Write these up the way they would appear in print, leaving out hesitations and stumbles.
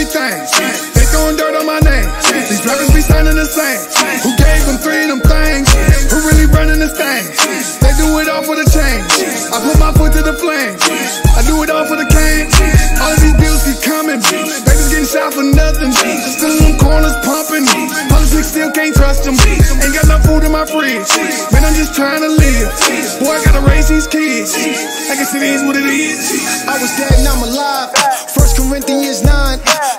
everything. They throwing dirt on my name. These rappers be sounding the same. Who gave them 3 of them things? Who really running this thing? They do it all for the change. I put my foot to the flame. I do it all for the cane. All of these bills keep coming. Babies getting shot for nothing. Still in them corners pumping. Politics still can't trust them. Ain't got no food in my fridge. Man, I'm just trying to live. Boy, I gotta raise these kids. I guess it is what it is. I was dead and I'm alive. 1 Corinthians 9,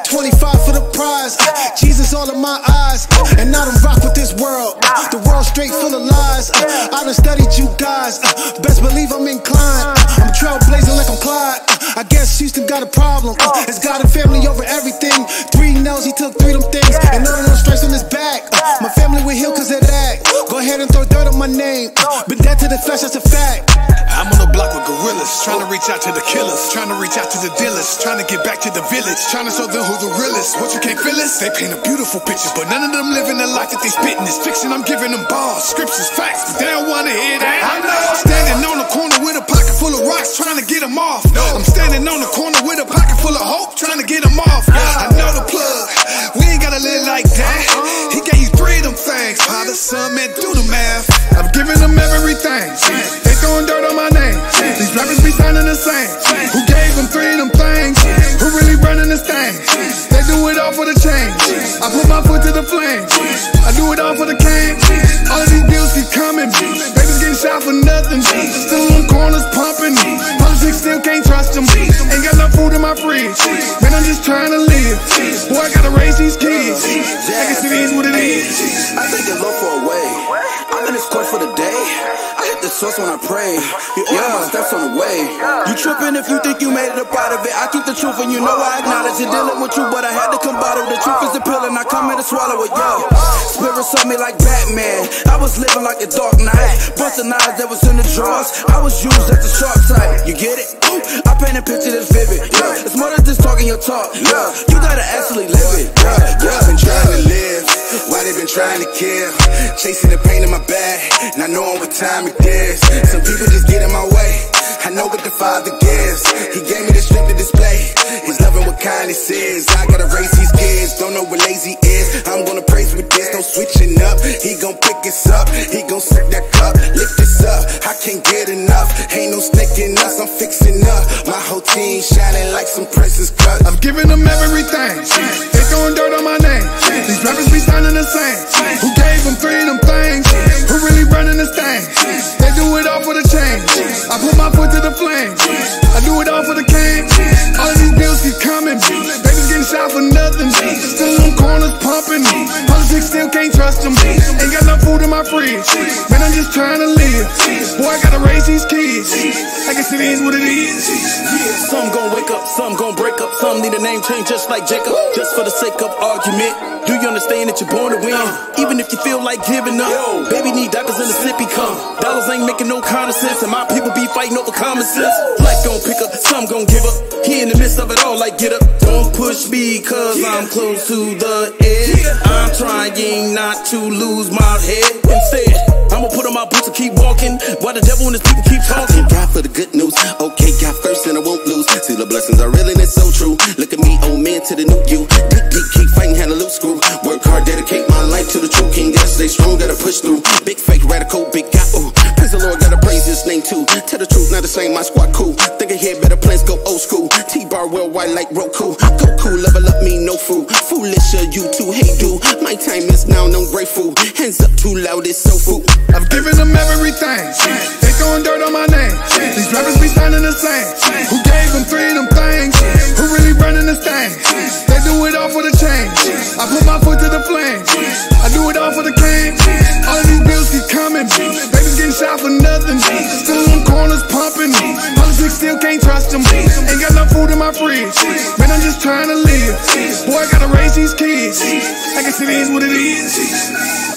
25 for the prize. Jesus all in my eyes, and I don't rock with this world. The world's straight full of lies. I done studied you guys. Best believe I'm inclined. I'm trailblazing like I'm Clyde. I guess Houston got a problem. It's God and family over everything. 3 nails, he took 3 of them things, and none of them stripes on his back. My family will heal cause of that. Go ahead and throw dirt on my name. Been dead to the flesh, that's a fact. I'm on the block with gorillas, trying to reach out to the killers, trying to reach out to the dealers, trying to get back to the village, trying to show them who the realest. What, you can't feel us? They paint a beautiful picture, but none of them living the life that they spitting. It's fiction, I'm giving them bars, scriptures, facts, but they don't wanna hear that. I know. Standing on the corner with a pocket full of rocks, trying to get them off. I'm standing on the corner with a pocket full of hope, trying to get them off. I know the plug, we ain't gotta live like that. He gave you 3 of them things, Father, Son, man, do the math. I'm giving them everything. They throwing dirt on my name. These rappers be sounding the same. Who gave them 3 of them things? Who really running this thing? They do it all for the change. I put my foot to the flame. I do it all for the cane. All of these bills keep coming. Babies getting shot for nothing. Still in them corners pumping. Politics still can't trust them. Ain't got no food in my fridge. Man, I'm just trying to live. Boy, I gotta raise these kids. I guess it is what it is. I take the Lord for a way. I'm in this court for the day. I hit the source when I pray. You order my steps on the way. You tripping if you think you made it up out of it. I keep the truth and you know I acknowledge it. Dealing with you, but I had to come bottle. The truth is a pill and I come here to swallow it, yo. Spirits on me like Batman. I was living like a Dark Knight. Busting eyes that was in the drawers. I was used as a sharp side. You get it? I paint a picture that's vivid. Yeah, it's more than just talking your talk. Yeah, you gotta actually live it. Yeah, I've been trying to live. Why they been trying to kill? Chasing the pain in my bag, not knowing what time it is. Some people just get in my way. I know what the Father gives. He gave me the strength to display His loving what kindness is. I gotta raise these kids, don't know what lazy is. I'm gonna praise with this, no switching up. He gon' pick us up, he gon' sip that cup, lift this up. I can't get enough, ain't no snake in us. I'm fixing up, my whole team shining like some princess cut. I'm giving them everything. They throwing dirt on my name. These rappers be sounding the same. Who gave them 3 of them things? Who really running this thing? They do it all for the change. I put my foot to the flame. I do it all for the cane. All of these bills keep coming. Babies getting shot for nothing. Still in them corners pumping. Politics still can't trust them. Ain't got no food in my fridge. Man, I'm just trying to live. Boy, I gotta raise these kids. I guess it is what it is. Some gon' wake up, some gon' break up. Some need a name change just like Jacob. Just for the sake of argument. Do you understand that you're born to win? Even if you feel like giving up. Baby need diapers in the sippy come. Dollars ain't making no kind of sense, and my people be fighting over common sense. Life gon' pick up, some gon' give up. He in the midst of it all like get up. Don't push me cause I'm close to the edge. I'm trying not to lose my head. Instead, I'ma put on my boots and keep walking while the devil and his people keep talking. God for the good news. Okay, God first and I won't lose. See the blessings are real and it's so true. Look at me, old man, to the new you. Dig deep, keep fighting, had a loose screw. Work hard, dedicate my life to the true king. Gotta stay strong, gotta push through. Big fake, radical, big guy, ooh. Praise the Lord, gotta praise his name too. Tell the truth, not the same, my squad cool. Think ahead, better plans, go old school. T-bar worldwide like Roku. Go cool, level up, me no fool. Foolish, you too, hey do. My time is now, I'm grateful. Hands up too loud, it's so fool. I'm giving them everything. They throwing dirt on my name. These rappers be sounding the same. Who gave them 3 of them things? Who really running this thing? They do it all for the change. I put my foot to the flame. I do it all for the cane. All of these bills keep coming. Babies getting shot for nothing. Still in them corners pumping. Politics still can't trust them. Ain't got no food in my fridge. Man, I'm just trying to live. Boy, I gotta raise these kids. I guess it is what it is.